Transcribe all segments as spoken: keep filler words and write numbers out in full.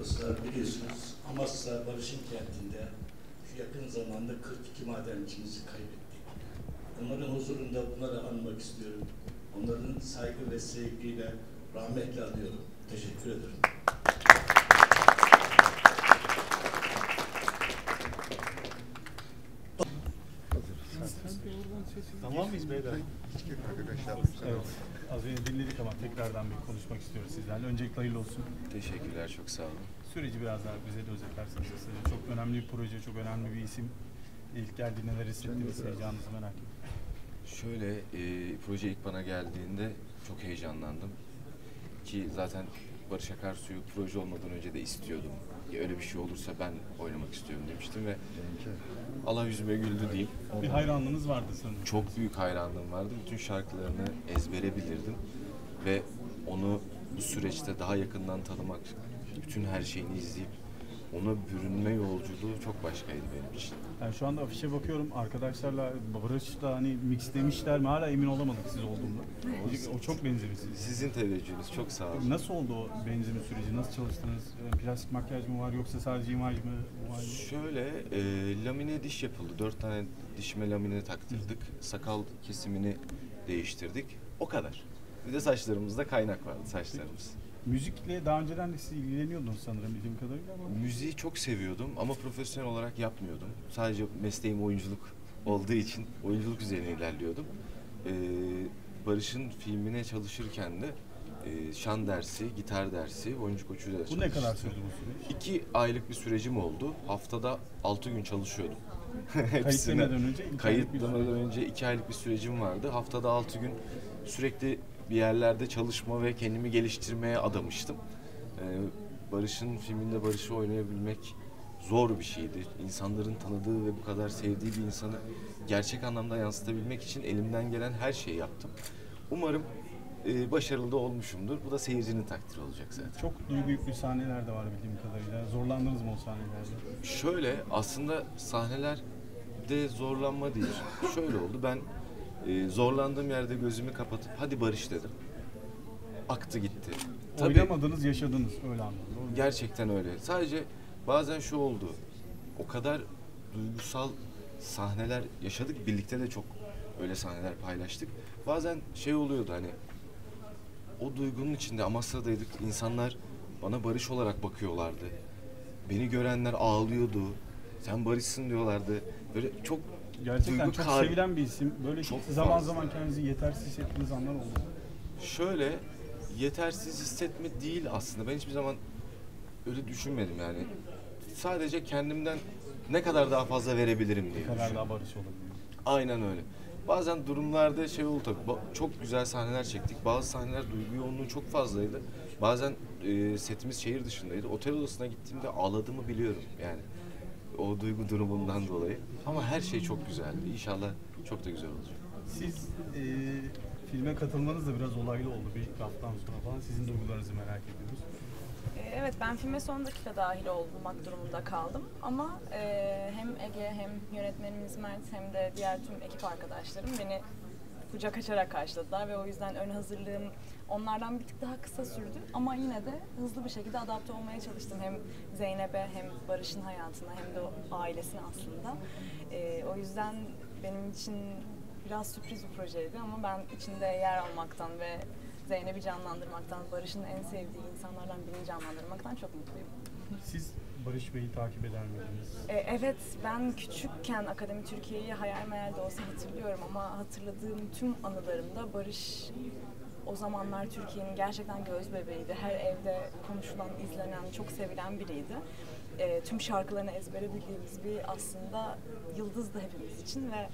dostlar, biliyorsunuz Amasya Barış'ın kentinde şu yakın zamanda kırk iki madencimizi kaybettik. Onların huzurunda bunları anmak istiyorum. Onların saygı ve sevgiyle rahmetle anıyorum. Teşekkür ederim. Tamam mıyız beyler? Evet. Az önce dinledik ama tekrardan bir konuşmak istiyoruz sizlerle. Öncelikle hayırlı olsun. Teşekkürler, çok sağ olun. Süreci biraz daha bize de özetlerseniz. Çok önemli bir proje, çok önemli bir isim. İlk geldiğinde neler hissettiniz, heyecanınızı merak ediyorum. Şöyle, e, proje ilk bana geldiğinde çok heyecanlandım. Ki zaten Barış Akarsu'yu proje olmadan önce de istiyordum. Ya öyle bir şey olursa ben oynamak istiyorum demiştim ve Allah yüzüme güldü diyeyim. Bir hayranlığınız vardı sanırım. Çok büyük hayranlığım vardı. Bütün şarkılarını ezbere bilirdim. Ve onu bu süreçte daha yakından tanımak, bütün her şeyini izleyip ona bürünme yolculuğu çok başkaydı benim için. Yani şu anda afişe bakıyorum, arkadaşlarla, Barış'la hani mixlemişler mi? Hala emin olamadık siz olduğunda. O, o çok benzemiş size. Sizin teveccühünüz çok sağ olun. Nasıl oldu o benzeme süreci? Nasıl çalıştınız? Plastik makyaj mı var yoksa sadece imaj mı var? Şöyle, e, lamine diş yapıldı. Dört tane dişime lamine taktırdık. Sakal kesimini değiştirdik. O kadar. Bir de saçlarımızda kaynak vardı, saçlarımız. Müzikle daha önceden de siz ilgileniyordunuz sanırım bildiğim kadarıyla ama... Müziği çok seviyordum ama profesyonel olarak yapmıyordum. Sadece mesleğim oyunculuk olduğu için oyunculuk üzerine ilerliyordum. Ee, Barış'ın filmine çalışırken de e, şan dersi, gitar dersi, oyuncu koçuyla çalıştım. Bu ne kadar sürdü bu süreç? İki aylık bir sürecim oldu. Haftada altı gün çalışıyordum. Kayıt demeden önce? Kayıt demeden önce iki aylık bir sürecim vardı. Haftada altı gün sürekli bir yerlerde çalışma ve kendimi geliştirmeye adamıştım. Ee, Barış'ın filminde Barış'ı oynayabilmek zor bir şeydi. İnsanların tanıdığı ve bu kadar sevdiği bir insanı gerçek anlamda yansıtabilmek için elimden gelen her şeyi yaptım. Umarım e, başarılı da olmuşumdur. Bu da seyircinin takdiri olacak zaten. Çok duygu yüklü sahneler de var bildiğim kadarıyla. Zorlandınız mı o sahnelerde? Şöyle, aslında sahnelerde zorlanma değil. Şöyle oldu, ben e, zorlandığım yerde gözümü kapatıp hadi Barış dedim. Aktı gitti. Tabii, oynamadınız, yaşadınız öyle anladım. Gerçekten öyle. Sadece bazen şu oldu. O kadar duygusal sahneler yaşadık. Birlikte de çok öyle sahneler paylaştık. Bazen şey oluyordu hani o duygunun içinde Amasya'daydık. İnsanlar bana Barış olarak bakıyorlardı. Beni görenler ağlıyordu. Sen Barış'sın diyorlardı. Böyle çok gerçekten çok kar... sevilen bir isim. Böyle çok zaman fazla. zaman kendinizi yetersiz hissettiğiniz anlar oldu. Şöyle, yetersiz hissetme değil aslında. Ben hiçbir zaman öyle düşünmedim yani. Sadece kendimden ne kadar daha fazla verebilirim diye düşündüm. Ne kadar daha Barış olabilir. Aynen öyle. Bazen durumlarda şey oldu tabii. Çok güzel sahneler çektik. Bazı sahneler duygu yoğunluğu çok fazlaydı. Bazen e, setimiz şehir dışındaydı. Otel odasına gittiğimde ağladığımı biliyorum yani. O duygu durumundan dolayı. Ama her şey çok güzeldi. İnşallah çok da güzel olacak. Siz e, filme katılmanız da biraz olaylı oldu bir haftadan sonra falan. Sizin duygularınızı merak ediyoruz. Evet, ben filme son dakika dahil olmak durumunda kaldım ama e, hem Ege hem yönetmenimiz Mert hem de diğer tüm ekip arkadaşlarım beni kucak açarak karşıladılar ve o yüzden ön hazırlığım onlardan bir tık daha kısa sürdü ama yine de hızlı bir şekilde adapte olmaya çalıştım hem Zeynep'e hem Barış'ın hayatına hem de o ailesine aslında. E, o yüzden benim için biraz sürpriz bir projeydi ama ben içinde yer almaktan ve Zeynep'i canlandırmaktan, Barış'ın en sevdiği insanlardan birini canlandırmaktan çok mutluyum. Siz Barış Bey'i takip eder miydiniz? Ee, evet, ben küçükken Akademi Türkiye'yi hayal meyal de olsa hatırlıyorum ama hatırladığım tüm anılarımda Barış o zamanlar Türkiye'nin gerçekten göz bebeğiydi. Her evde konuşulan, izlenen, çok sevilen biriydi. Ee, tüm şarkılarını ezbere bildiğimiz bir aslında yıldızdı hepimiz için ve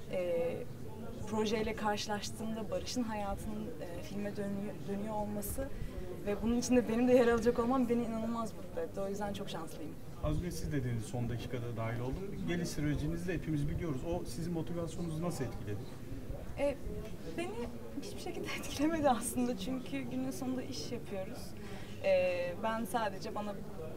e, projeyle karşılaştığımda Barış'ın hayatının e, filme dönüyor, dönüyor olması ve bunun içinde benim de yer alacak olmam beni inanılmaz mutlu etti. O yüzden çok şanslıyım. Az önce siz dediğiniz son dakikada dahil oldum. Geliş sürecinizi de hepimiz biliyoruz. O sizin motivasyonunuzu nasıl etkiledi? E, beni hiçbir şekilde etkilemedi aslında çünkü günün sonunda iş yapıyoruz. E, ben sadece bana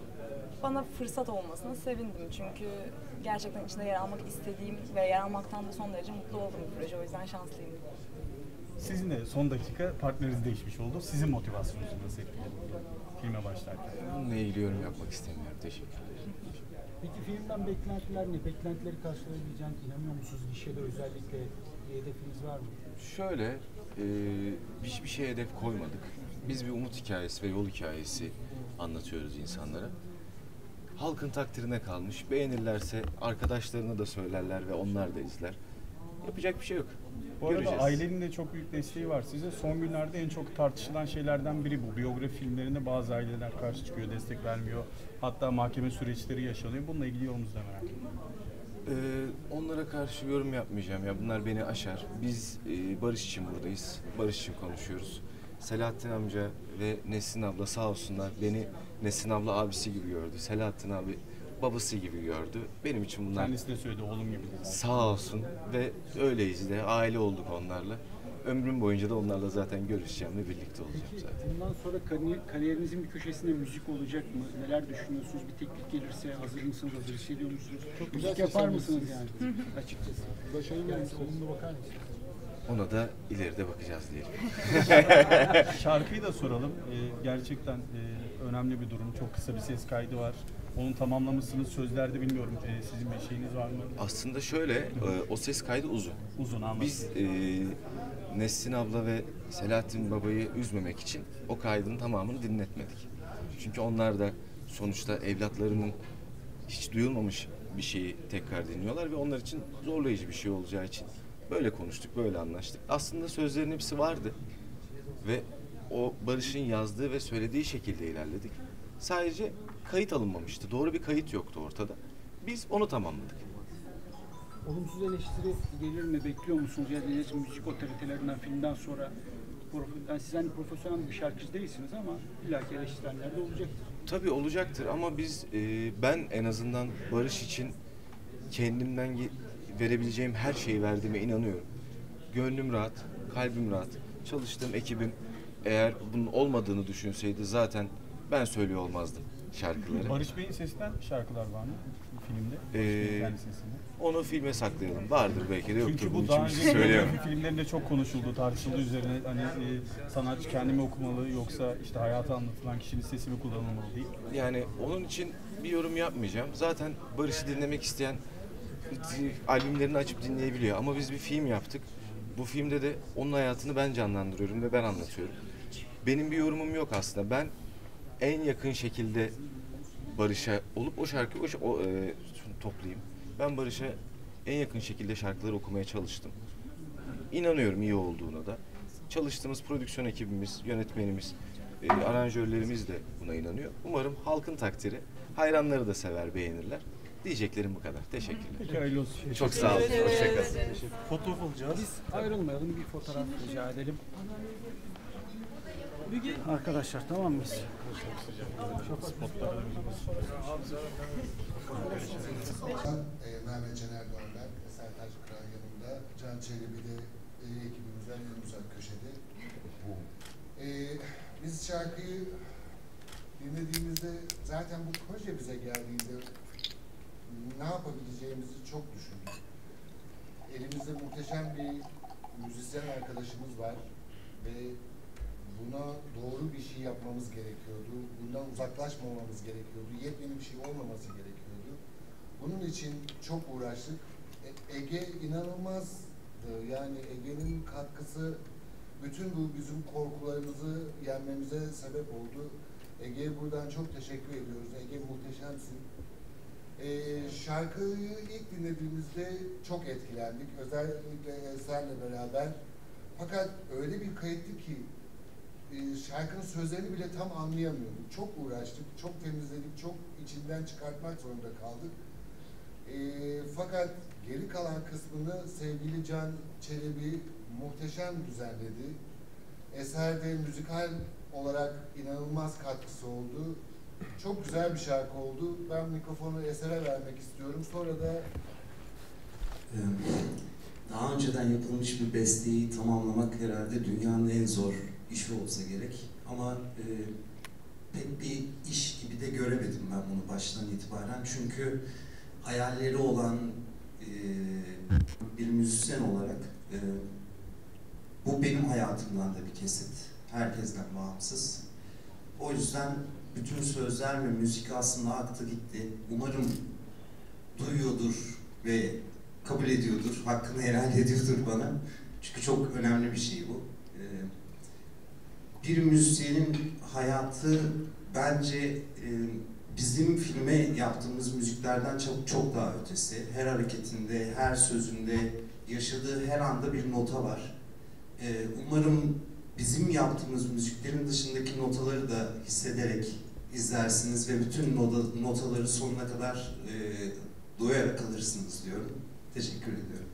bana fırsat olmasına sevindim çünkü gerçekten içinde yer almak istediğim ve yer almaktan da son derece mutlu olduğum bir proje. O yüzden şanslıyım. Sizin de son dakika partneriniz değişmiş oldu. Sizin motivasyonunuzu nasıl etkiledi filme başlarken? Bununla ilgili yorum yapmak istemiyorum. Teşekkür ederim. Peki filmden beklentiler ne? Beklentileri karşılayabileceğine inanıyor musunuz? Gişede özellikle bir hedefiniz var mı? Şöyle, e, hiçbir şeye hedef koymadık. Biz bir umut hikayesi ve yol hikayesi anlatıyoruz insanlara. Halkın takdirine kalmış. Beğenirlerse arkadaşlarına da söylerler ve onlar da izler. Yapacak bir şey yok. Bu arada Göreceğiz. ailenin de çok büyük desteği var size. Son günlerde en çok tartışılan şeylerden biri bu. Biyografi filmlerinde bazı aileler karşı çıkıyor, destek vermiyor. Hatta mahkeme süreçleri yaşanıyor. Bununla ilgili yorumunuzu da merak ediyorum. Ee, onlara karşı yorum yapmayacağım ya. Bunlar beni aşar. Biz e, barış için buradayız. Barış için konuşuyoruz. Selahattin amca ve Nesrin abla sağ olsunlar beni Nesrin abla abisi gibi gördü. Selahattin abi babası gibi gördü. Benim için bunlar Kendisi de söyledi oğlum gibi dedi. sağ olsun ve öyleyiz de aile olduk onlarla. Ömrüm boyunca da onlarla zaten görüşeceğim ve birlikte olacağım Peki zaten. bundan sonra kariyer, kariyerinizin bir köşesinde müzik olacak mı? Neler düşünüyorsunuz? Bir teklif gelirse hazır mısınız? Hazır hissediyor musunuz? Çok müzik yapar mısınız yani? Açıkçası. Başarılı gelirse olumlu bakar mısınız? Ona da ileride bakacağız diyelim. Şarkıyı da soralım. Ee, gerçekten e, önemli bir durum. Çok kısa bir ses kaydı var. Onu tamamlamışsınız. Sözlerde bilmiyorum. E, sizin bir şeyiniz var mı? Aslında şöyle, e, o ses kaydı uzun. Uzun anladım. Biz e, Nesrin abla ve Selahattin babayı üzmemek için o kaydın tamamını dinletmedik. Çünkü onlar da sonuçta evlatlarının hiç duyulmamış bir şeyi tekrar dinliyorlar ve onlar için zorlayıcı bir şey olacağı için böyle konuştuk, böyle anlaştık. Aslında sözlerin hepsi vardı ve o Barış'ın yazdığı ve söylediği şekilde ilerledik. Sadece kayıt alınmamıştı. Doğru bir kayıt yoktu ortada. Biz onu tamamladık. Olumsuz eleştiri gelir mi? Bekliyor musunuz? Yani müzik otoritelerinden filmden sonra yani siz hani profesyonel bir şarkıcı değilsiniz ama illaki eleştirenler de olacaktır. Tabii olacaktır ama biz, e, ben en azından Barış için kendimden ge- verebileceğim her şeyi verdiğime inanıyorum. Gönlüm rahat, kalbim rahat. Çalıştığım ekibim eğer bunun olmadığını düşünseydi zaten ben söylüyor olmazdım şarkıları. Barış Bey'in sesinden şarkılar var mı filmde? Barış Ee, Bey'in kendi sesinden. Onu filme saklayalım. Vardır belki de yoktur. Çünkü Bunun bu için daha bir şey önce söyleyemem. biyografi filmlerinde çok konuşuldu, tartışıldı üzerine. Hani e, sanatçı kendimi okumalı yoksa işte hayatı anlatılan kişinin sesi mi kullanılmalı değil. Yani onun için bir yorum yapmayacağım. Zaten Barış'ı dinlemek isteyen e, albümlerini açıp dinleyebiliyor. Ama biz bir film yaptık. Bu filmde de onun hayatını ben canlandırıyorum ve ben anlatıyorum. Benim bir yorumum yok aslında. Ben en yakın şekilde Barış'a olup o şarkıyı o, o, e, toplayayım. Ben Barış'a en yakın şekilde şarkıları okumaya çalıştım. İnanıyorum iyi olduğuna da. Çalıştığımız prodüksiyon ekibimiz, yönetmenimiz, e, aranjörlerimiz de buna inanıyor. Umarım halkın takdiri, hayranları da sever, beğenirler. Diyeceklerim bu kadar. Teşekkürler. Peki hayırlı olsun. Çok sağ olun. Hoşçakalın. Fotoğraf alacağız. Biz ayrılmayalım, bir fotoğraf rica edelim. Arkadaşlar tamam mıyız? Spotlara da e, Mehmet Can Erdoğan ben, Eser Taş Kıran yanımda, Can Çelebi de e, ekibimizden en uzak köşede. E, biz şarkıyı dinlediğimizde zaten bu proje bize geldiğinde ne yapabileceğimizi çok düşündük. Elimizde muhteşem bir müzisyen arkadaşımız var ve buna doğru bir şey yapmamız gerekiyordu. Bundan uzaklaşmamamız gerekiyordu. Yepyeni bir şey olmaması gerekiyordu. Bunun için çok uğraştık. E, Ege inanılmazdı. Yani Ege'nin katkısı bütün bu bizim korkularımızı yenmemize sebep oldu. Ege'ye buradan çok teşekkür ediyoruz. Ege muhteşemsin. E, şarkıyı ilk dinlediğimizde çok etkilendik. Özellikle Eser'le beraber. Fakat öyle bir kayıttı ki şarkının sözlerini bile tam anlayamıyorduk. Çok uğraştık, çok temizledik, çok içinden çıkartmak zorunda kaldık. E, fakat geri kalan kısmını sevgili Can Çelebi muhteşem düzenledi. Eserde müzikal olarak inanılmaz katkısı oldu. Çok güzel bir şarkı oldu. Ben mikrofonu Eser'e vermek istiyorum. Sonra da daha önceden yapılmış bir besteyi tamamlamak herhalde dünyanın en zor işi olsa gerek. Ama e, pek bir iş gibi de göremedim ben bunu baştan itibaren. Çünkü hayalleri olan e, bir müzisyen olarak e, bu benim hayatımdan da bir kesit. Herkesten bağımsız. O yüzden bütün sözler ve müzik aslında aktı gitti. Umarım duyuyordur ve kabul ediyordur, hakkını helal ediyordur bana. Çünkü çok önemli bir şey bu. Bir müzisyenin hayatı bence bizim filme yaptığımız müziklerden çok çok daha ötesi. Her hareketinde, her sözünde, yaşadığı her anda bir nota var. Umarım bizim yaptığımız müziklerin dışındaki notaları da hissederek izlersiniz ve bütün nota, notaları sonuna kadar e, doyarak alırsınız diyorum. Teşekkür ediyorum.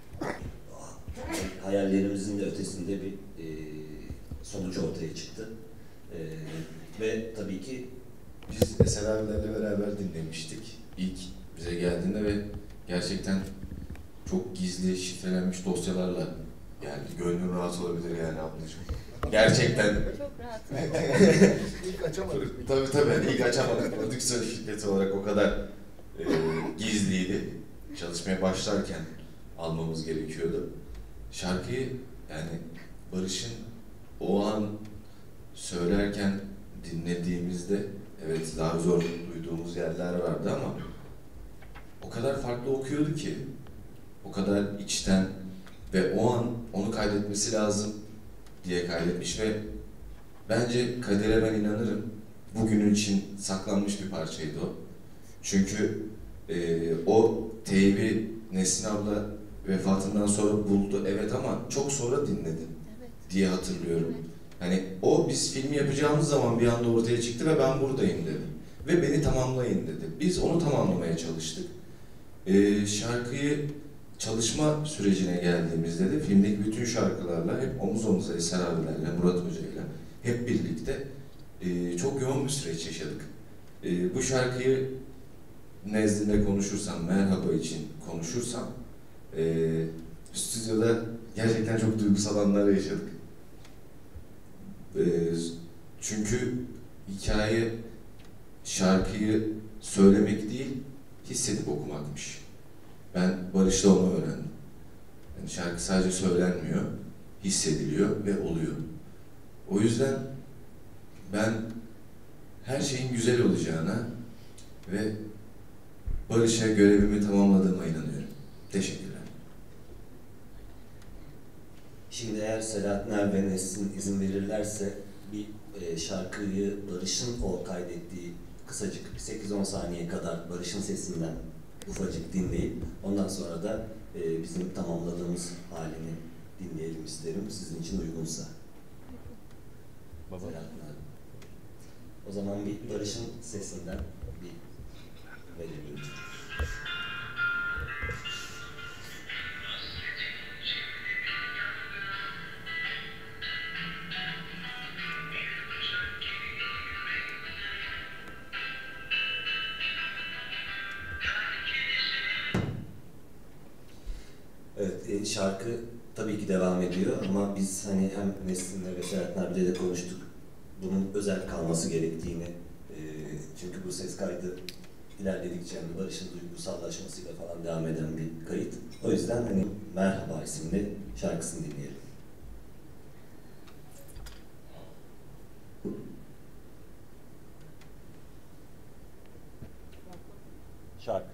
Hayallerimizin de ötesinde bir e, sonucu ortaya çıktı. E, ve tabii ki biz Eser abilerle beraber dinlemiştik ilk bize geldiğinde ve gerçekten çok gizli, şifrelenmiş dosyalarla geldi. Gönlün rahat olabilir yani ablacığım. Gerçekten. Çok rahat. İlk açamadık. Tabii tabii ilk açamadık. Prodüksiyon şirketi olarak o kadar e, gizliydi. Çalışmaya başlarken almamız gerekiyordu. Şarkıyı yani Barış'ın o an söylerken dinlediğimizde evet daha zor duyduğumuz yerler vardı ama o kadar farklı okuyordu ki, o kadar içten ve o an onu kaydetmesi lazım diye kaydetmiş ve bence kadere ben inanırım. Bugünün için saklanmış bir parçaydı o. Çünkü e, o teybi Nesrin abla vefatından sonra buldu evet ama çok sonra dinledim evet. diye hatırlıyorum. Evet. Hani o biz filmi yapacağımız zaman bir anda ortaya çıktı ve ben buradayım dedi. Ve beni tamamlayın dedi. Biz onu tamamlamaya çalıştık. Ee, şarkıyı çalışma sürecine geldiğimizde de filmdeki bütün şarkılarla hep omuz omuza Eser abilerle, Murat Hoca'yla hep birlikte e, çok yoğun bir süreç yaşadık. E, bu şarkıyı nezdinde konuşursam, merhaba için konuşursam e, stüdyoda gerçekten çok duygusal anlar yaşadık. E, çünkü hikaye şarkıyı söylemek değil, hissedip okumakmış. Ben Barış'ta onu öğrendim. Yani şarkı sadece söylenmiyor, hissediliyor ve oluyor. O yüzden ben her şeyin güzel olacağına ve Barış'a görevimi tamamladığıma inanıyorum. Teşekkürler. Şimdi eğer Selahattin Er ve Nesrin izin verirlerse bir e, şarkıyı Barış'ın o kaydettiği kısacık sekiz on saniye kadar Barış'ın sesinden ufacık dinleyip ondan sonra da e, bizim tamamladığımız halini dinleyelim isterim. Sizin için uygunsa. Baba. O zaman bir Barış'ın sesinden bir verelim. Evet, şarkı tabii ki devam ediyor ama biz hani hem Nesrin'le ve Selahattin abiyle de konuştuk. Bunun özel kalması gerektiğini, e, çünkü bu ses kaydı ilerledikçe yani Barış'ın duygusallaşmasıyla falan devam eden bir kayıt. O yüzden hani Merhaba isimli şarkısını dinleyelim. Şarkı.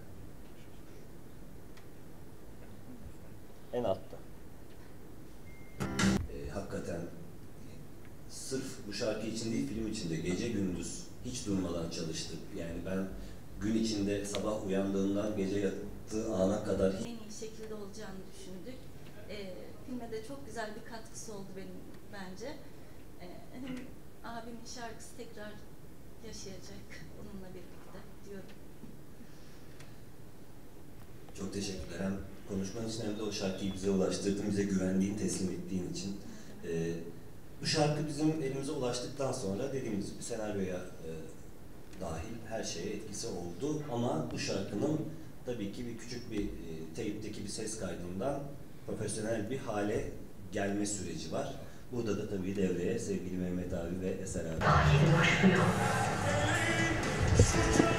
En altta. E, hakikaten sırf bu şarkı için değil, film için de gece gündüz hiç durmadan çalıştık. Yani ben gün içinde sabah uyandığından gece yattığı ana kadar en iyi şekilde olacağını düşündük. E, filme de çok güzel bir katkısı oldu benim bence. E, hem abimin şarkısı tekrar yaşayacak onunla birlikte diyorum. Çok teşekkürler. Hem konuşman için hem de o şarkıyı bize ulaştırdın, bize güvendiğin, teslim ettiğin için. Ee, bu şarkı bizim elimize ulaştıktan sonra dediğimiz gibi senaryoya e, dahil her şeye etkisi oldu. Ama bu şarkının tabii ki bir küçük bir e, teyipteki bir ses kaydından profesyonel bir hale gelme süreci var. Burada da tabii devreye sevgili Mehmet abi ve Eser abi.